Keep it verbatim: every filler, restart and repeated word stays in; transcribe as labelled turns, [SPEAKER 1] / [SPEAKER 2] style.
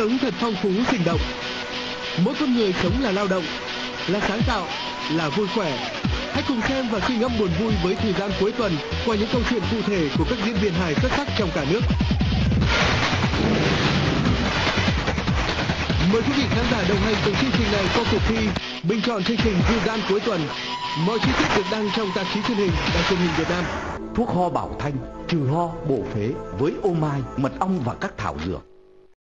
[SPEAKER 1] sống thật phong phú sinh động. Mỗi con người sống là lao động, là sáng tạo, là vui khỏe. Hãy cùng xem và suy ngẫm buồn vui với thời gian cuối tuần qua những câu chuyện cụ thể của các diễn viên hài xuất sắc trong cả nước. Mời quý vị khán giả đồng hành cùng chương trình này qua cuộc thi bình chọn chương trình thư giãn cuối tuần. Mọi chi tiết được đăng trong tạp chí truyền hình Đài Truyền hình Việt Nam.
[SPEAKER 2] Thuốc ho Bảo Thanh, trừ ho, bổ phế với ô mai, mật ong và các thảo dược.